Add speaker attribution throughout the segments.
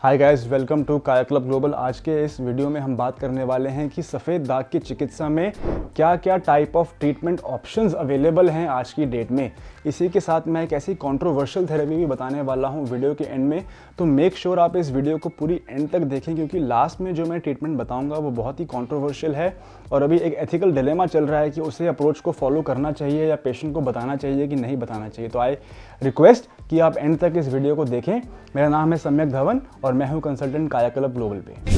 Speaker 1: Hi guys, welcome to Kaya club global. आज के इस वीडियो में हम बात करने वाले हैं कि सफ़ेद दाग की चिकित्सा में क्या क्या type of treatment options available हैं आज की डेट में। इसी के साथ मैं एक ऐसी कंट्रोवर्शियल थेरेपी भी बताने वाला हूं वीडियो के एंड में, तो मेक श्योर आप इस वीडियो को पूरी एंड तक देखें, क्योंकि लास्ट में जो मैं ट्रीटमेंट बताऊंगा वो बहुत ही कंट्रोवर्शियल है और अभी एक एथिकल डिलेमा चल रहा है कि उसे अप्रोच को फॉलो करना चाहिए या पेशेंट को बताना चाहिए कि नहीं बताना चाहिए। तो आई रिक्वेस्ट कि आप एंड तक इस वीडियो को देखें। मेरा नाम है सम्यक धवन और मैं हूं कंसल्टेंट काया क्लब ग्लोबल पे।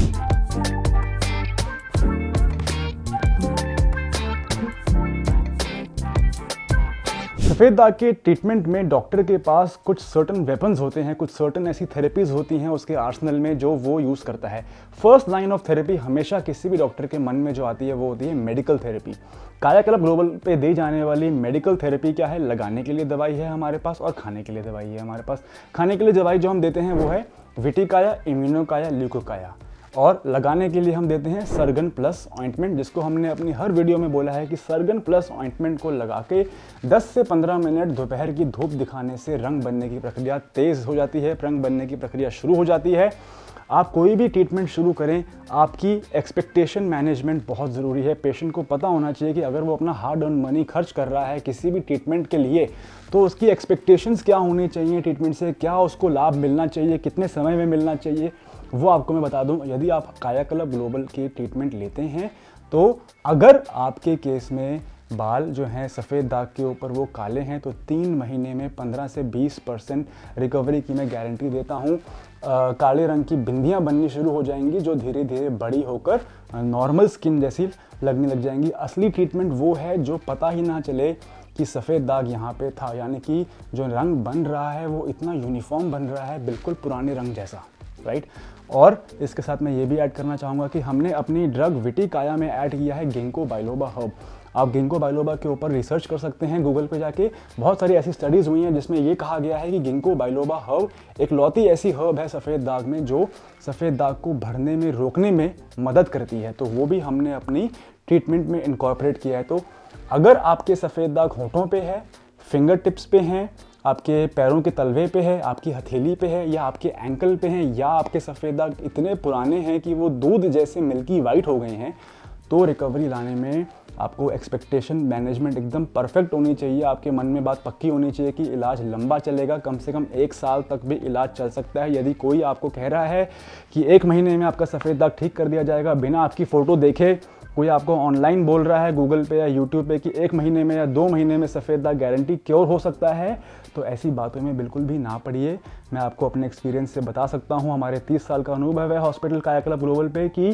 Speaker 1: सफ़ेद दाग के ट्रीटमेंट में डॉक्टर के पास कुछ सर्टन वेपन्स होते हैं, कुछ सर्टन ऐसी थेरेपीज होती हैं उसके आर्सेनल में जो वो यूज़ करता है। फर्स्ट लाइन ऑफ थेरेपी हमेशा किसी भी डॉक्टर के मन में जो आती है वो होती है medical therapy. Kaya club global पे दी जाने वाली मेडिकल थेरेपी क्या है? लगाने के लिए दवाई है हमारे पास और खाने के लिए दवाई है हमारे पास। खाने के लिए दवाई जो हम देते हैं वो है विटिकाया, इम्यूनोकाया, ल्यूकोकाया, और लगाने के लिए हम देते हैं सर्गन प्लस ऑइंटमेंट, जिसको हमने अपनी हर वीडियो में बोला है कि सर्गन प्लस ऑइंटमेंट को लगा के 10 से 15 मिनट दोपहर की धूप दिखाने से रंग बनने की प्रक्रिया तेज़ हो जाती है, रंग बनने की प्रक्रिया शुरू हो जाती है। आप कोई भी ट्रीटमेंट शुरू करें, आपकी एक्सपेक्टेशन मैनेजमेंट बहुत ज़रूरी है। पेशेंट को पता होना चाहिए कि अगर वो अपना हार्ड अर्न मनी खर्च कर रहा है किसी भी ट्रीटमेंट के लिए, तो उसकी एक्सपेक्टेशंस क्या होनी चाहिए ट्रीटमेंट से, क्या उसको लाभ मिलना चाहिए, कितने समय में मिलना चाहिए, वो आपको मैं बता दूं। यदि आप काया क्लब ग्लोबल की ट्रीटमेंट लेते हैं तो अगर आपके केस में बाल जो हैं सफ़ेद दाग के ऊपर वो काले हैं तो 3 महीने में 15 से 20% रिकवरी की मैं गारंटी देता हूँ। काले रंग की बिंदियाँ बननी शुरू हो जाएंगी जो धीरे धीरे बड़ी होकर नॉर्मल स्किन जैसी लगने लग जाएंगी। असली ट्रीटमेंट वो है जो पता ही ना चले कि सफ़ेद दाग यहाँ पे था, यानी कि जो रंग बन रहा है वो इतना यूनिफॉर्म बन रहा है, बिल्कुल पुराने रंग जैसा, राइट। और इसके साथ मैं ये भी ऐड करना चाहूँगा कि हमने अपनी ड्रग विटिकाया में ऐड किया है गिंको बाइलोबा हर्ब। आप गिंको बाइलोबा के ऊपर रिसर्च कर सकते हैं गूगल पे जाके। बहुत सारी ऐसी स्टडीज़ हुई हैं जिसमें ये कहा गया है कि गिंको बाइलोबा हर्ब एक लौती ऐसी हर्ब है सफ़ेद दाग में जो सफ़ेद दाग को बढ़ने में रोकने में मदद करती है, तो वो भी हमने अपनी ट्रीटमेंट में इनकॉर्पोरेट किया है। तो अगर आपके सफ़ेद दाग होठों पे है, फिंगर टिप्स पे हैं, आपके पैरों के तलवे पे है, आपकी हथेली पे है, या आपके एंकल पे हैं, या आपके सफ़ेद दाग इतने पुराने हैं कि वो दूध जैसे मिल्की वाइट हो गए हैं, तो रिकवरी लाने में आपको एक्सपेक्टेशन मैनेजमेंट एकदम परफेक्ट होनी चाहिए। आपके मन में बात पक्की होनी चाहिए कि इलाज लंबा चलेगा, कम से कम 1 साल तक भी इलाज चल सकता है। यदि कोई आपको कह रहा है कि 1 महीने में आपका सफ़ेद दाग ठीक कर दिया जाएगा बिना आपकी फ़ोटो देखे, कोई आपको ऑनलाइन बोल रहा है गूगल पे या यूट्यूब पे कि 1 महीने में या 2 महीने में सफ़ेद दाग गारंटी क्योर हो सकता है, तो ऐसी बातों में बिल्कुल भी ना पड़िए। मैं आपको अपने एक्सपीरियंस से बता सकता हूँ, हमारे 30 साल का अनुभव है हॉस्पिटल काया क्लब ग्लोबल पे, कि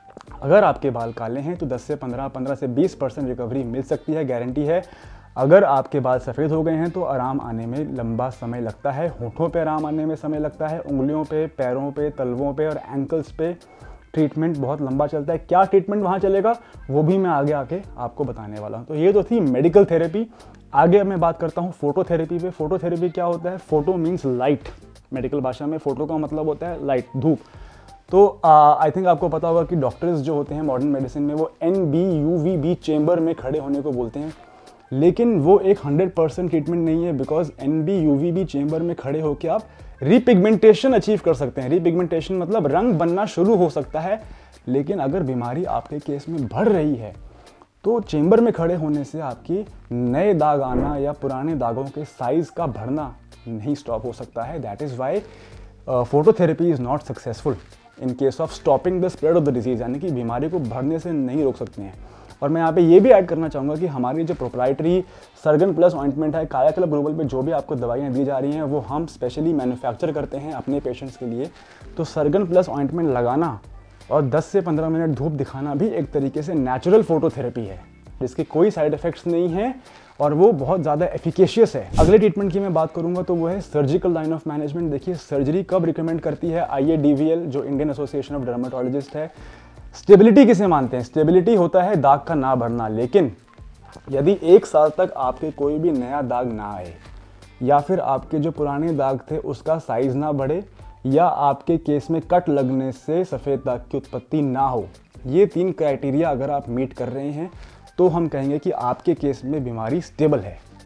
Speaker 1: अगर आपके बाल काले हैं तो 10 से 15 से 20% रिकवरी मिल सकती है, गारंटी है। अगर आपके बाल सफ़ेद हो गए हैं तो आराम आने में लंबा समय लगता है, होठों पे आराम आने में समय लगता है, उंगलियों पे, पैरों पे, तलवों पे और एंकल्स पे ट्रीटमेंट बहुत लंबा चलता है। क्या ट्रीटमेंट वहाँ चलेगा वो भी मैं आगे आके आपको बताने वाला हूँ। तो ये तो थी मेडिकल थेरेपी। आगे मैं बात करता हूँ फोटोथेरेपी पे। फोटोथेरेपी क्या होता है? फोटो मीन्स लाइट, मेडिकल भाषा में फोटो का मतलब होता है लाइट, धूप। तो आई थिंक आपको पता होगा कि डॉक्टर्स जो होते हैं मॉडर्न मेडिसिन में वो NB-UVB चेंबर में खड़े होने को बोलते हैं, लेकिन वो एक 100% ट्रीटमेंट नहीं है, बिकॉज NB-UVB चेंबर में खड़े होकर आप रीपिगमेंटेशन अचीव कर सकते हैं। रीपिगमेंटेशन मतलब रंग बनना शुरू हो सकता है, लेकिन अगर बीमारी आपके केस में बढ़ रही है तो चेंबर में खड़े होने से आपकी नए दाग आना या पुराने दागों के साइज का बढ़ना नहीं स्टॉप हो सकता है। That is why phototherapy is not successful in case of stopping the spread of the disease, यानी कि बीमारी को बढ़ने से नहीं रोक सकते हैं। और मैं यहाँ पे ये भी ऐड करना चाहूँगा कि हमारी जो प्रोप्राइटरी सर्गन प्लस ऑइंटमेंट है काया क्लब ग्लोबल पे, जो भी आपको दवाइयाँ दी जा रही हैं वो हम स्पेशली मैन्युफैक्चर करते हैं अपने पेशेंट्स के लिए। तो सर्गन प्लस ऑइंटमेंट लगाना और 10 से 15 मिनट धूप दिखाना भी एक तरीके से नेचुरल फोटोथेरेपी है, जिसके कोई साइड इफ़ेक्ट्स नहीं है और वो बहुत ज़्यादा एफिकेशियस है। अगले ट्रीटमेंट की मैं बात करूँगा तो वो है सर्जिकल लाइन ऑफ मैनेजमेंट। देखिए, सर्जरी कब रिकमेंड करती है IADVL, जो इंडियन एसोसिएशन ऑफ डर्मेटोलॉजिस्ट है। स्टेबिलिटी किसे मानते हैं? स्टेबिलिटी होता है दाग का ना बढ़ना, लेकिन यदि 1 साल तक आपके कोई भी नया दाग ना आए, या फिर आपके जो पुराने दाग थे उसका साइज ना बढ़े, या आपके केस में कट लगने से सफ़ेद दाग की उत्पत्ति ना हो, ये 3 क्राइटेरिया अगर आप मीट कर रहे हैं तो हम कहेंगे कि आपके केस में बीमारी स्टेबल है।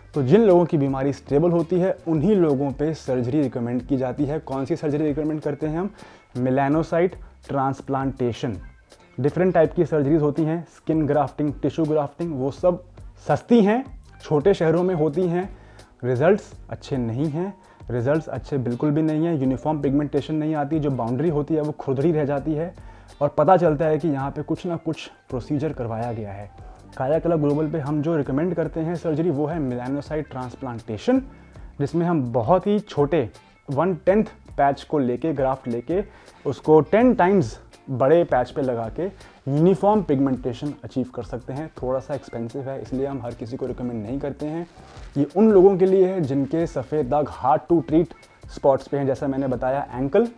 Speaker 1: तो जिन लोगों की बीमारी स्टेबल होती है उन्हीं लोगों पे सर्जरी रिकमेंड की जाती है। कौन सी सर्जरी रिकमेंड करते हैं हम? Melanocyte transplantation. डिफरेंट टाइप की सर्जरीज होती हैं, स्किन ग्राफ्टिंग, टिश्यू ग्राफ्टिंग, वो सब सस्ती हैं, छोटे शहरों में होती हैं, रिजल्ट्स अच्छे नहीं हैं, रिजल्ट्स अच्छे बिल्कुल भी नहीं है, यूनिफॉर्म पिगमेंटेशन नहीं आती, जो बाउंड्री होती है वो खुरदरी रह जाती है और पता चलता है कि यहाँ पे कुछ ना कुछ प्रोसीजर करवाया गया है। कायाकल्प ग्लोबल पे हम जो रिकमेंड करते हैं सर्जरी वो है मेलानोसाइट ट्रांसप्लांटेशन, जिसमें हम बहुत ही छोटे 1/10 पैच को लेके, ग्राफ्ट लेके, उसको 10 टाइम्स बड़े पैच पे लगा के यूनिफॉर्म पिगमेंटेशन अचीव कर सकते हैं। थोड़ा सा एक्सपेंसिव है, इसलिए हम हर किसी को रिकमेंड नहीं करते हैं। ये उन लोगों के लिए है जिनके सफ़ेद दाग हार्ड टू ट्रीट स्पॉट्स पे हैं, जैसा मैंने बताया एंकल,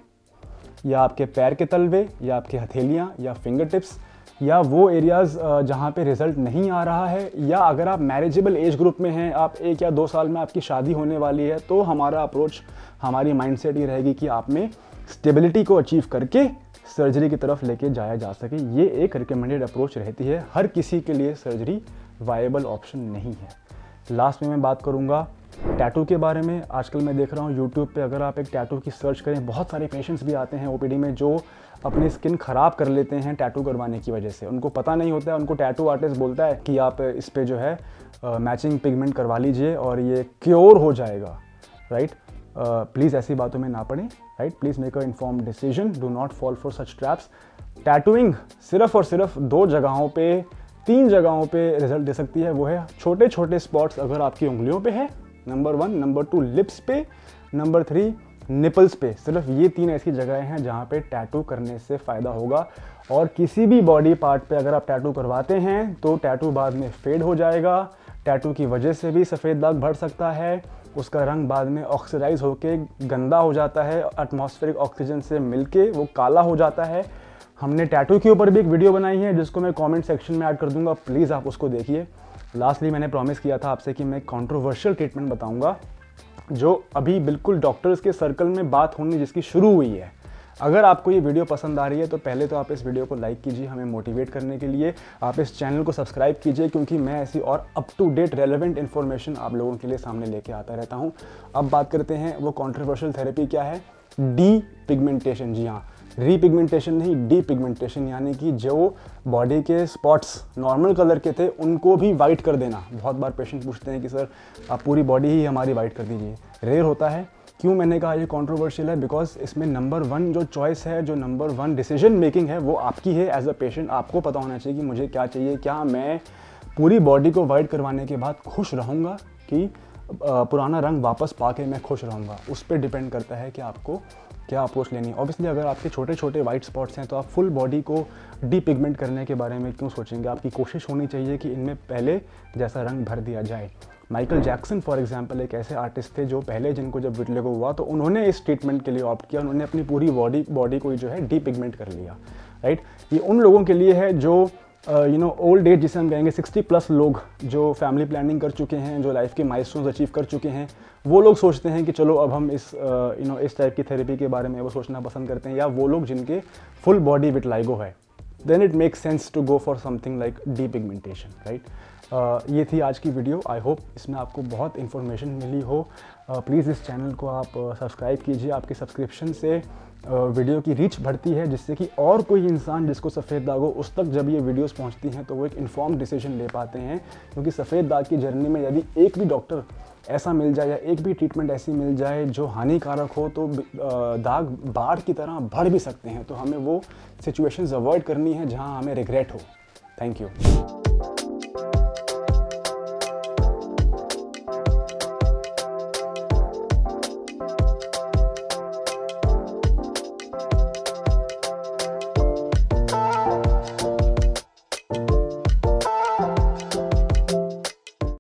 Speaker 1: या आपके पैर के तलवे, या आपके हथेलियाँ, या फिंगर टिप्स, या वो एरियाज़ जहाँ पे रिजल्ट नहीं आ रहा है, या अगर आप मैरिजेबल एज ग्रुप में हैं, आप 1 या 2 साल में आपकी शादी होने वाली है, तो हमारा अप्रोच, हमारी माइंडसेट ये रहेगी कि आप में स्टेबिलिटी को अचीव करके सर्जरी की तरफ लेके जाया जा सके। ये एक रिकमेंडेड अप्रोच रहती है, हर किसी के लिए सर्जरी वायबल ऑप्शन नहीं है। लास्ट में मैं बात करूँगा टैटू के बारे में। आजकल मैं देख रहा हूँ यूट्यूब पे, अगर आप एक टैटू की सर्च करें, बहुत सारे पेशेंट्स भी आते हैं ओपीडी में जो अपनी स्किन ख़राब कर लेते हैं टैटू करवाने की वजह से। उनको पता नहीं होता है, उनको टैटू आर्टिस्ट बोलता है कि आप इस पे जो है मैचिंग पिगमेंट करवा लीजिए और ये क्योर हो जाएगा, राइट। प्लीज़ ऐसी बातों में ना पड़ें, right. Please make a informed decision, do not fall for such traps. Tattooing सिर्फ और सिर्फ 2 जगहों पे, 3 जगहों पे रिजल्ट दे सकती है, वो है छोटे छोटे स्पॉट्स अगर आपकी उंगलियों पे है, नंबर 1, नंबर 2 लिप्स पे, नंबर 3 निपल्स पे। सिर्फ ये 3 ऐसी जगहें हैं जहाँ पे टैटू करने से फ़ायदा होगा। और किसी भी बॉडी पार्ट पे अगर आप टैटू करवाते हैं तो टैटू बाद में फेड हो जाएगा, टैटू की वजह से भी सफ़ेद दाग बढ़ सकता है, उसका रंग बाद में ऑक्सीडाइज होके गंदा हो जाता है, एटमॉस्फेरिक ऑक्सीजन से मिलके वो काला हो जाता है। हमने टैटू के ऊपर भी एक वीडियो बनाई है जिसको मैं कमेंट सेक्शन में ऐड कर दूंगा, प्लीज़ आप उसको देखिए। लास्टली मैंने प्रॉमिस किया था आपसे कि मैं कंट्रोवर्शियल ट्रीटमेंट बताऊंगा जो अभी बिल्कुल डॉक्टर्स के सर्कल में बात होनी जिसकी शुरू हुई है। अगर आपको ये वीडियो पसंद आ रही है तो पहले तो आप इस वीडियो को लाइक कीजिए हमें मोटिवेट करने के लिए। आप इस चैनल को सब्सक्राइब कीजिए क्योंकि मैं ऐसी और up to date relevant information आप लोगों के लिए सामने लेके आता रहता हूँ। अब बात करते हैं वो कंट्रोवर्शियल थेरेपी क्या है, डी पिगमेंटेशन। जी हाँ, रीपिगमेंटेशन नहीं, डी पिगमेंटेशन, यानी कि जो बॉडी के स्पॉट्स नॉर्मल कलर के थे उनको भी वाइट कर देना। बहुत बार पेशेंट पूछते हैं कि सर आप पूरी बॉडी ही हमारी वाइट कर दीजिए, रेयर होता है। क्यों मैंने कहा ये कंट्रोवर्शियल है? बिकॉज इसमें नंबर 1 जो चॉइस है, जो नंबर 1 डिसीजन मेकिंग है वो आपकी है। एज अ पेशेंट आपको पता होना चाहिए कि मुझे क्या चाहिए, क्या मैं पूरी बॉडी को वाइट करवाने के बाद खुश रहूँगा कि पुराना रंग वापस पाके मैं खुश रहूँगा। उस पर डिपेंड करता है कि आपको क्या अप्रोच लेनी है। ऑब्वियसली अगर आपके छोटे छोटे वाइट स्पॉट्स हैं तो आप फुल बॉडी को डीपिगमेंट करने के बारे में क्यों सोचेंगे। आपकी कोशिश होनी चाहिए कि इनमें पहले जैसा रंग भर दिया जाए। माइकल जैक्सन फॉर एग्जांपल एक ऐसे आर्टिस्ट थे जो पहले जिनको जब विटिलिगो हुआ तो उन्होंने इस ट्रीटमेंट के लिए ऑप्ट किया, उन्होंने अपनी पूरी बॉडी को जो है डीपिगमेंट कर लिया, राइट। ये उन लोगों के लिए है जो ओल्ड एज जिसे हम कहेंगे 60+ लोग जो फैमिली प्लानिंग कर चुके हैं, जो लाइफ के माइलस्टोन्स अचीव कर चुके हैं, वो लोग सोचते हैं कि चलो अब हम इस टाइप की थेरेपी के बारे में वो सोचना पसंद करते हैं। या वो लोग जिनके फुल बॉडी विटिलिगो है, then it makes sense to go for something like depigmentation, right. ये थी आज की वीडियो। आई होप इसमें आपको बहुत इन्फॉर्मेशन मिली हो। प्लीज़ इस चैनल को आप सब्सक्राइब कीजिए। आपके सब्सक्रिप्शन से वीडियो की रीच बढ़ती है जिससे कि और कोई इंसान जिसको सफ़ेद दाग हो उस तक जब ये वीडियोस पहुंचती हैं तो वो एक इन्फॉर्म्ड डिसीजन ले पाते हैं। क्योंकि सफ़ेद दाग की जर्नी में यदि एक भी डॉक्टर ऐसा मिल जाए या एक भी ट्रीटमेंट ऐसी मिल जाए जो हानिकारक हो तो दाग बाढ़ की तरह बढ़ भी सकते हैं। तो हमें वो सिचुएशंस अवॉइड करनी है जहां हमें रिग्रेट हो। Thank you.